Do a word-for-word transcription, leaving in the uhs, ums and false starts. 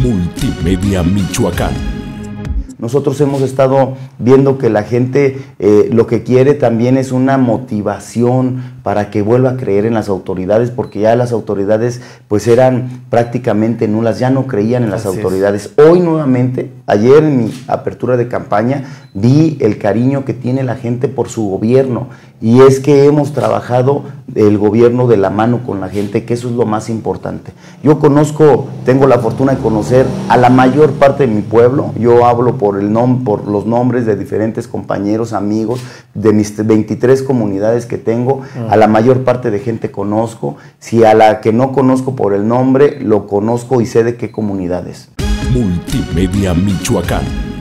Multimedia Michoacán. Nosotros hemos estado viendo que la gente eh, lo que quiere también es una motivación para que vuelva a creer en las autoridades, porque ya las autoridades pues eran prácticamente nulas, ya no creían en las Así autoridades. Es. Hoy nuevamente, ayer en mi apertura de campaña, vi el cariño que tiene la gente por su gobierno, y es que hemos trabajado el gobierno de la mano con la gente, que eso es lo más importante. Yo conozco, tengo la fortuna de conocer a la mayor parte de mi pueblo. Yo hablo por, el nom por los nombres de diferentes compañeros, amigos, de mis veintitrés comunidades que tengo, uh-huh. A la mayor parte de gente conozco. Si a la que no conozco por el nombre, lo conozco y sé de qué comunidades. Multimedia Michoacán.